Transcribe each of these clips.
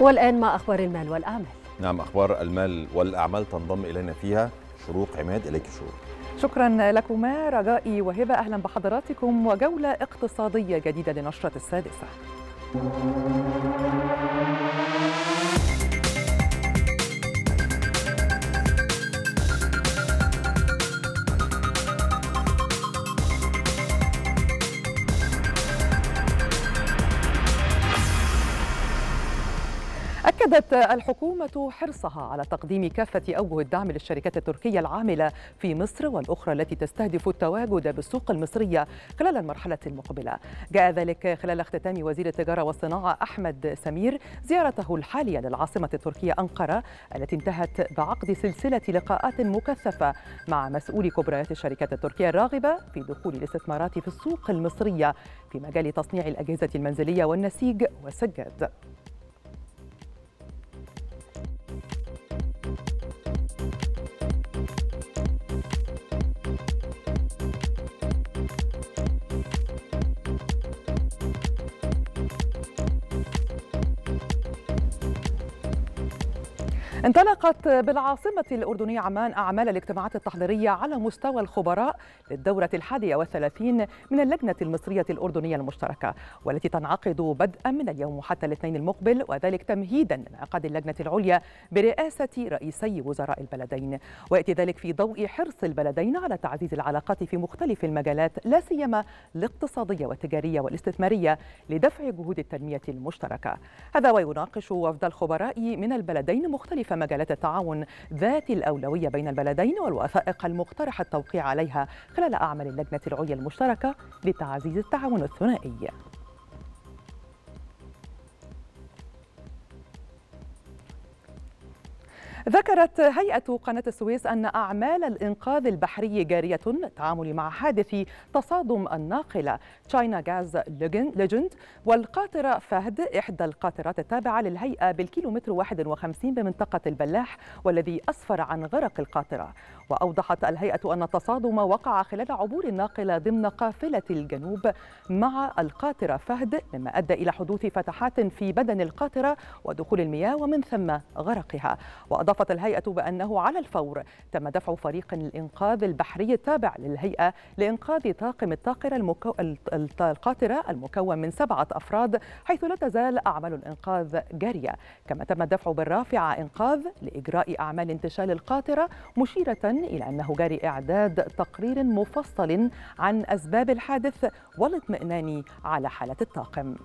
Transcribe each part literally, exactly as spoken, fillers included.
والآن مع أخبار المال والأعمال. نعم، أخبار المال والأعمال تنضم إلينا فيها شروق عماد. إليك شروق. شكرا لكما رجائي وهبة، أهلا بحضراتكم وجولة اقتصادية جديدة لنشرة السادسة. أكدت الحكومة حرصها على تقديم كافة أوجه الدعم للشركات التركية العاملة في مصر والأخرى التي تستهدف التواجد بالسوق المصرية خلال المرحلة المقبلة. جاء ذلك خلال اختتام وزير التجارة والصناعة أحمد سمير زيارته الحالية للعاصمة التركية أنقرة، التي انتهت بعقد سلسلة لقاءات مكثفة مع مسؤولي كبريات الشركات التركية الراغبة في دخول الاستثمارات في السوق المصرية في مجال تصنيع الأجهزة المنزلية والنسيج والسجاد. انطلقت بالعاصمة الأردنية عمان أعمال الاجتماعات التحضيرية على مستوى الخبراء للدورة الحادية والثلاثين من اللجنة المصرية الأردنية المشتركة، والتي تنعقد بدءا من اليوم حتى الاثنين المقبل، وذلك تمهيدا لانعقاد اللجنة العليا برئاسة رئيسي وزراء البلدين. ويأتي ذلك في ضوء حرص البلدين على تعزيز العلاقات في مختلف المجالات، لا سيما الاقتصادية والتجارية والاستثمارية، لدفع جهود التنمية المشتركة. هذا ويناقش وفد الخبراء من البلدين مختلف مجالات التعاون ذات الأولوية بين البلدين والوثائق المقترح التوقيع عليها خلال أعمال اللجنة العليا المشتركة لتعزيز التعاون الثنائي. ذكرت هيئة قناة السويس أن أعمال الإنقاذ البحري جارية للتعامل مع حادث تصادم الناقلة تشاينا غاز ليجند والقاطرة فهد، إحدى القاطرات التابعة للهيئة بالكيلومتر واحد وخمسين بمنطقة البلاح، والذي أسفر عن غرق القاطرة. وأوضحت الهيئة أن التصادم وقع خلال عبور الناقلة ضمن قافلة الجنوب مع القاطرة فهد، مما أدى إلى حدوث فتحات في بدن القاطرة ودخول المياه ومن ثم غرقها. وأضافت الهيئة بأنه على الفور تم دفع فريق الإنقاذ البحري التابع للهيئة لإنقاذ طاقم الطاقرة المكو... القاطرة المكون من سبعة أفراد، حيث لا تزال أعمال الإنقاذ جارية. كما تم الدفع بالرافعة إنقاذ لإجراء أعمال انتشال القاطرة، مشيرة إلى أنه جاري إعداد تقرير مفصل عن أسباب الحادث والاطمئنان على حالة الطاقم.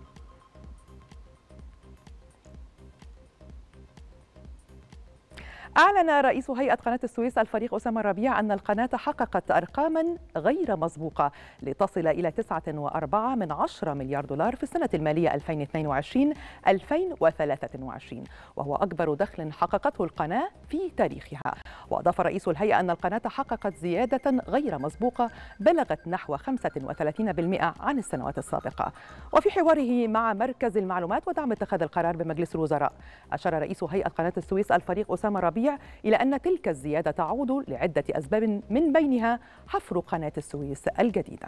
أعلن رئيس هيئة قناة السويس الفريق أسامة ربيع أن القناة حققت أرقاما غير مسبوقة لتصل إلى تسعة وأربعة من عشرة مليار دولار في السنة المالية ألفين واثنين وعشرين ألفين وثلاثة وعشرين، وهو أكبر دخل حققته القناة في تاريخها. وأضاف رئيس الهيئة أن القناة حققت زيادة غير مسبوقة بلغت نحو خمسة وثلاثين بالمئة عن السنوات السابقة. وفي حواره مع مركز المعلومات ودعم اتخاذ القرار بمجلس الوزراء، أشار رئيس هيئة قناة السويس الفريق أسامة ربيع إلى أن تلك الزيادة تعود لعدة أسباب، من بينها حفر قناة السويس الجديدة.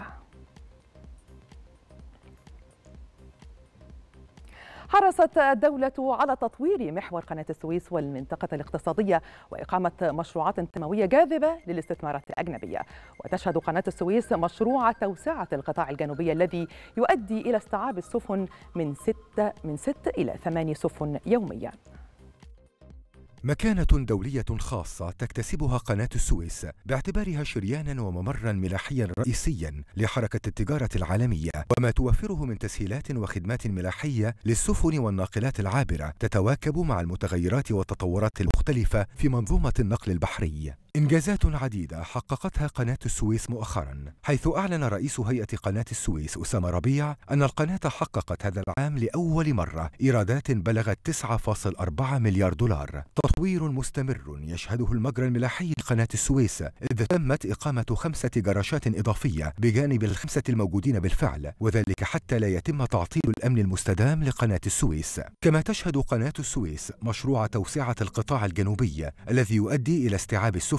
حرصت الدولة على تطوير محور قناة السويس والمنطقة الاقتصادية وإقامة مشروعات تنموية جاذبة للاستثمارات الأجنبية. وتشهد قناة السويس مشروع توسعة القطاع الجنوبي الذي يؤدي إلى استيعاب السفن من ست من ست إلى ثماني سفن يوميا. مكانة دولية خاصة تكتسبها قناة السويس باعتبارها شريانا وممرا ملاحيا رئيسيا لحركة التجارة العالمية، وما توفره من تسهيلات وخدمات ملاحية للسفن والناقلات العابرة تتواكب مع المتغيرات والتطورات المختلفة في منظومة النقل البحري. إنجازات عديدة حققتها قناة السويس مؤخرا، حيث أعلن رئيس هيئة قناة السويس أسامة ربيع أن القناة حققت هذا العام لأول مرة إيرادات بلغت تسعة فاصلة أربعة مليار دولار، تطوير مستمر يشهده المجرى الملاحي لقناة السويس، إذ تمت إقامة خمسة جراشات إضافية بجانب الخمسة الموجودين بالفعل، وذلك حتى لا يتم تعطيل الأمن المستدام لقناة السويس. كما تشهد قناة السويس مشروع توسعة القطاع الجنوبي الذي يؤدي إلى استيعاب السفن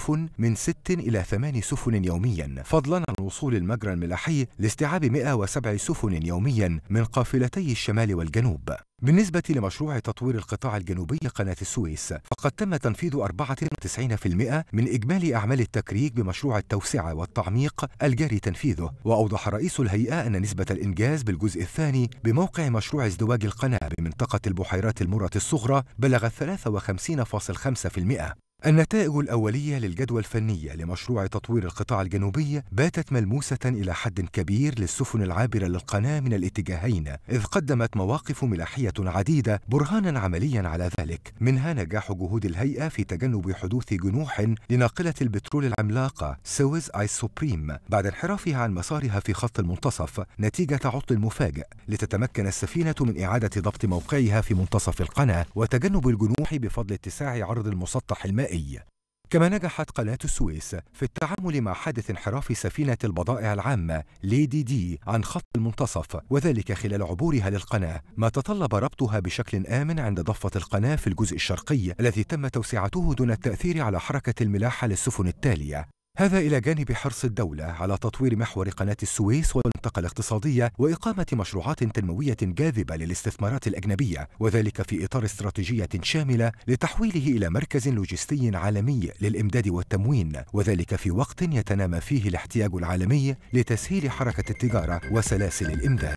السفن من ست إلى ثمان سفن يوميا، فضلا عن وصول المجرى الملاحي لاستيعاب مئة وسبع سفن يوميا من قافلتي الشمال والجنوب. بالنسبة لمشروع تطوير القطاع الجنوبي قناة السويس، فقد تم تنفيذ أربعة وتسعين بالمئة من إجمالي أعمال التكريك بمشروع التوسعة والتعميق الجاري تنفيذه. وأوضح رئيس الهيئة أن نسبة الإنجاز بالجزء الثاني بموقع مشروع ازدواج القناة بمنطقة البحيرات المرة الصغرى بلغت ثلاثة وخمسين فاصلة خمسة بالمئة. النتائج الأولية للجدوى الفنية لمشروع تطوير القطاع الجنوبي باتت ملموسة إلى حد كبير للسفن العابرة للقناة من الاتجاهين، إذ قدمت مواقف ملاحية عديدة برهانا عمليا على ذلك، منها نجاح جهود الهيئة في تجنب حدوث جنوح لناقلة البترول العملاقة سويس آيس سوبريم بعد انحرافها عن مسارها في خط المنتصف نتيجة عطل مفاجئ، لتتمكن السفينة من إعادة ضبط موقعها في منتصف القناة وتجنب الجنوح بفضل اتساع عرض المسطح المائي. كما نجحت قناة السويس في التعامل مع حادث انحراف سفينة البضائع العامة ليدي دي عن خط المنتصف، وذلك خلال عبورها للقناة، ما تطلب ربطها بشكل آمن عند ضفة القناة في الجزء الشرقي الذي تم توسعته دون التأثير على حركة الملاحة للسفن التالية. هذا إلى جانب حرص الدولة على تطوير محور قناة السويس والمنطقة الاقتصادية وإقامة مشروعات تنموية جاذبة للاستثمارات الأجنبية، وذلك في إطار استراتيجية شاملة لتحويله إلى مركز لوجستي عالمي للإمداد والتموين، وذلك في وقت يتنامى فيه الاحتياج العالمي لتسهيل حركة التجارة وسلاسل الإمداد.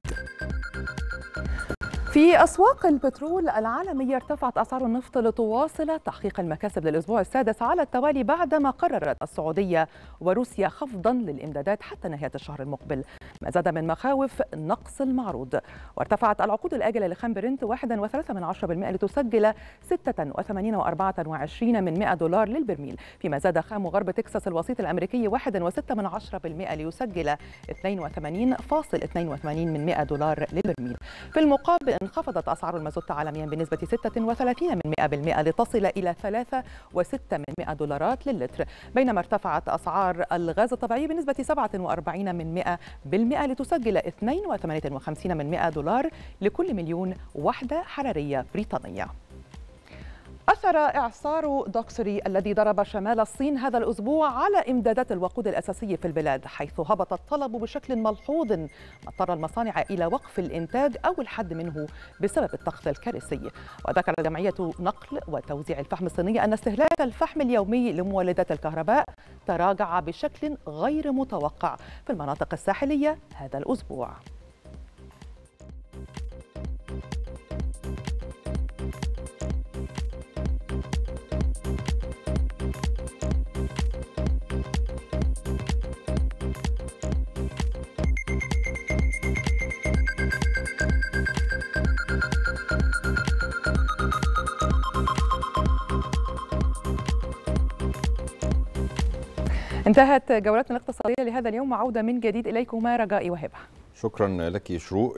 في أسواق البترول العالمية ارتفعت أسعار النفط لتواصل تحقيق المكاسب للأسبوع السادس على التوالي بعدما قررت السعودية وروسيا خفضا للإمدادات حتى نهاية الشهر المقبل، ما زاد من مخاوف نقص المعروض. وارتفعت العقود الآجلة لخام برنت واحد فاصلة ثلاثة بالمئة لتسجل ستة وثمانين فاصلة أربعة وعشرين من مئة دولار للبرميل، فيما زاد خام غرب تكساس الوسيط الأمريكي واحد فاصلة ستة بالمئة ليسجل اثنين وثمانين فاصلة اثنين وثمانين من مئة دولار للبرميل. في المقابل انخفضت أسعار المازوت عالميا بنسبة ستة وثلاثين بالمئة لتصل إلى ثلاثة فاصلة ستة من مئة دولارات للتر، بينما ارتفعت أسعار الغاز الطبيعي بنسبة سبعة وأربعين من مئة بالمئة لتسجل اثنين فاصلة ثمانية وخمسين من مئة دولار لكل مليون وحدة حرارية بريطانية. أثر إعصار دوكسوري الذي ضرب شمال الصين هذا الأسبوع على إمدادات الوقود الأساسية في البلاد، حيث هبط الطلب بشكل ملحوظ، ما اضطر المصانع إلى وقف الإنتاج أو الحد منه بسبب الطقس الكارثي. وذكرت جمعية نقل وتوزيع الفحم الصينية أن استهلاك الفحم اليومي لمولدات الكهرباء تراجع بشكل غير متوقع في المناطق الساحلية هذا الأسبوع. انتهت جولتنا الاقتصادية لهذا اليوم، وعودة من جديد إليكما رجائي وهبة. شكرا لك شروق.